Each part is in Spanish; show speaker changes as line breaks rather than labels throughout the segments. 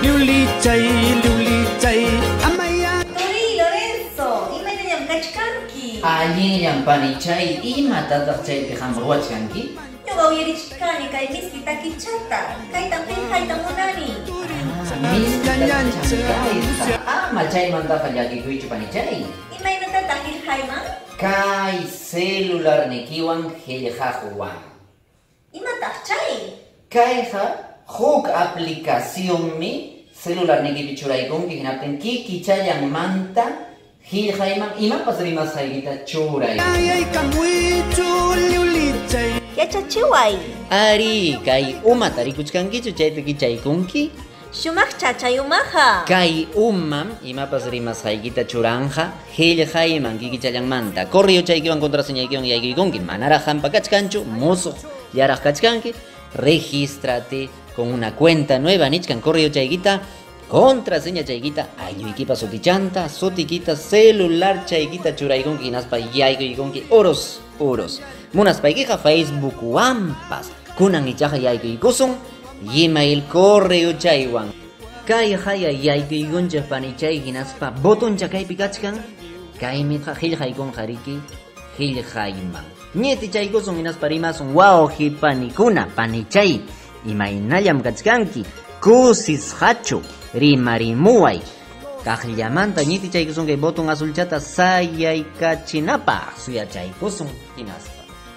Lorenzo, imaynallam kachkanki.
Allillam panichay imatataq chaypi hamruwachkanki?
Ñuqa uyarichkani kay miskita kichata. Kaytan qillqayta munani.
Ama chaymantaqa llakikuychu panichay.
Imaynatataq qillqayman?
Kay celularnikiwan qillqahuwan.
Imataq chay?
Kayqa huk aplicacionmi celularnikipi churaykunki hinaptin kikichallammanta qillqayman imapas rimasqaykita churay.
Yachachiway.
Ari, kay umata rikuchkankichu chaypi kichaykunki?
Shumaqcha chay umaqa.
Kay umam imapas rimasqaykita churanja qillqayman kikichallanmanta correo chaykiwan contraseñaykiwan yaykuykunki manaraq hampa kachkanchu musuq yaraq kachkanki regístrate con una cuenta nueva nichkan correo chaykita contraseña chaykita aylluykita sutikita celular chaykita churaykunki hinaspa yaykuykunki uros munaspaykiqa Facebook wampas kunan ichaqa yaykuykusun email correo chaywan kay haya yaykuykunchik panichay hinaspa botoncha kaypi kachkan kaymiqa qillqaykunqa riki qillqayman ñeti chaykusun hinaspa rimasun wawqi panikuna panichay imaynallam kachkanki kusisqachu rimarimuway kaqllamanta ñiti chaykusun kay botón azulchata sayaykachinapaq suyachaykusun hinaspa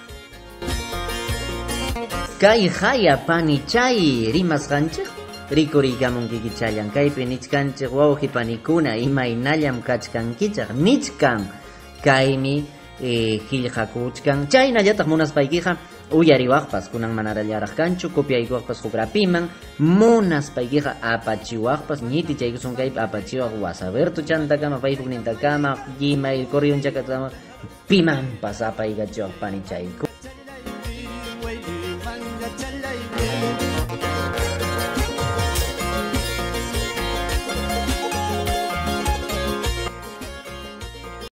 kay haya panichay rimasqanchik rikuriykamunki kichallan kaypi nichkanchik wawqi panikuna imaynallam kachkankichaq nichkan kaymi qillqakuchkan chaynallataq munaspaykiqa uyariwaqpas kunan manarallaraq kanchu copiaykuwaqpas hukrapiman munaspaykiqa apachiwaqpas ñiti chaykusun kaypi apachiwaq wasaberto chantakama Facebook nintakama email correo chakatama pimanpas apaykachiwaq panichayku